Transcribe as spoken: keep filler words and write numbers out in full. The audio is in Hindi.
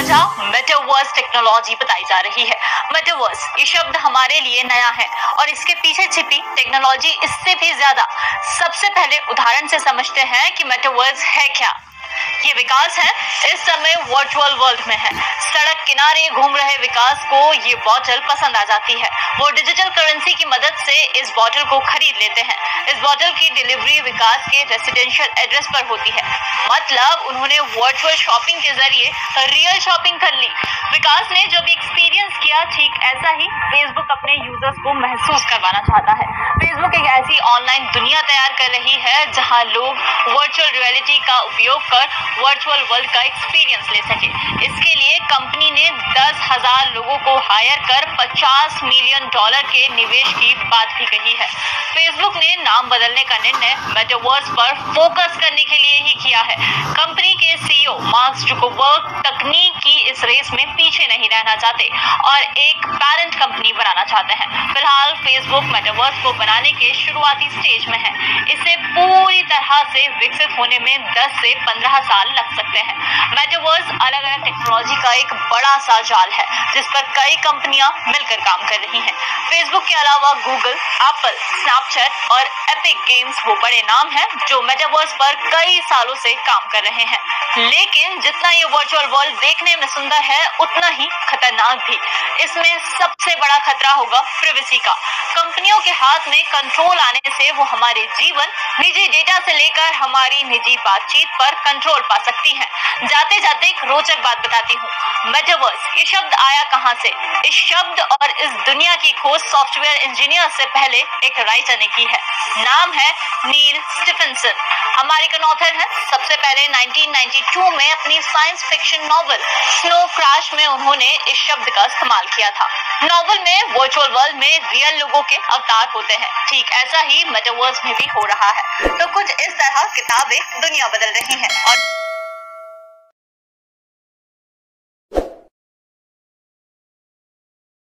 वजह मेटावर्स टेक्नोलॉजी बताई जा रही है। मेटावर्स ये शब्द हमारे लिए नया है और इसके पीछे छिपी टेक्नोलॉजी इससे भी ज्यादा। सबसे पहले उदाहरण से समझते हैं कि मेटावर्स है क्या। ये विकास है इस समय वर्चुअल वर्ल्ड में है। सड़क किनारे घूम रहे विकास को ये बॉटल पसंद आ जाती है। वो डिजिटल करेंसी की मदद से इस बॉटल को खरीद लेते हैं। इस बॉटल की डिलीवरी विकास के रेसिडेंशियल एड्रेस पर होती है। मतलब उन्होंने वर्चुअल शॉपिंग के जरिए रियल शॉपिंग कर ली। विकास ने जो भी एक्सपीरियंस किया, ठीक ऐसा ही फेसबुक अपने यूजर्स को महसूस करवाना चाहता है। फेसबुक एक ऐसी ऑनलाइन दुनिया तैयार कर रही है जहां लोग वर्चुअल रियलिटी का उपयोग कर वर्चुअल वर्ल्ड का एक्सपीरियंस ले सके। इसके लिए कंपनी ने दस हजार लोगों को हायर कर पचास मिलियन डॉलर के निवेश की बात भी कही है। फेसबुक ने नाम बदलने का निर्णय मेटावर्स पर फोकस करने के लिए ही किया है। कंपनी के सीईओ मार्क जुकरबर्ग तकनीक की इस रेस में पीछे नहीं रहना चाहते और एक पैरेंट कंपनी बनाना चाहते हैं। फिलहाल फेसबुक मेटावर्स को बनाने के शुरुआती स्टेज में है। इसे पूरी तरह से विकसित होने में दस से पंद्रह साल लग सकते हैं। मेटावर्स अलग अलग टेक्नोलॉजी का एक बड़ा सा जाल है जिस पर कई कंपनियां मिलकर काम कर रही हैं। फेसबुक के अलावा गूगल, एप्पल, स्नैपचैट और एपिक गेम्स वो बड़े नाम हैं जो मेटावर्स पर कई सालों से काम कर रहे हैं। लेकिन जितना ये वर्चुअल वर्ल्ड देखने में सुंदर है, उतना ही खतरनाक भी। इसमें सबसे बड़ा खतरा होगा प्राइवेसी का। कंपनियों के हाथ में कंट्रोल आने से वो हमारे जीवन, निजी डेटा से लेकर हमारी निजी बातचीत पर कंट्रोल पा सकती हैं। जाते जाते एक रोचक बात बताती हूँ। मेटावर्स ये शब्द आया कहाँ से? इस शब्द और इस दुनिया की खोज सॉफ्टवेयर इंजीनियर से पहले एक राइटर ने की है। नाम है नील स्टीफेंसन। अमेरिकन ऑथर है। सबसे पहले उन्नीस सौ बानवे में अपनी science fiction novel Snow Crash में उन्होंने इस शब्द का इस्तेमाल किया था। नॉवल में वर्चुअल वर्ल्ड में रियल लोगों के अवतार होते हैं। ठीक ऐसा ही मेटावर्स में भी हो रहा है। तो कुछ इस तरह किताबें दुनिया बदल रही हैं और